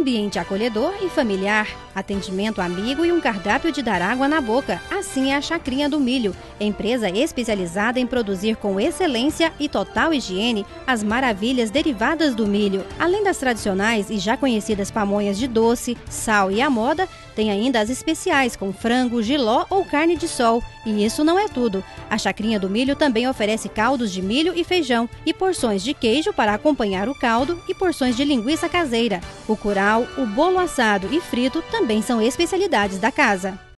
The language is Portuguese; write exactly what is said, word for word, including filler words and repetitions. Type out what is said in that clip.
ambiente acolhedor e familiar, atendimento amigo e um cardápio de dar água na boca. Assim é a Chacrinha do Milho, empresa especializada em produzir com excelência e total higiene as maravilhas derivadas do milho. Além das tradicionais e já conhecidas pamonhas de doce, sal e amora, tem ainda as especiais com frango, jiló ou carne de sol. E isso não é tudo. A Chacrinha do Milho também oferece caldos de milho e feijão e porções de queijo para acompanhar o caldo e porções de linguiça caseira. O curau, o bolo assado e frito também são especialidades da casa.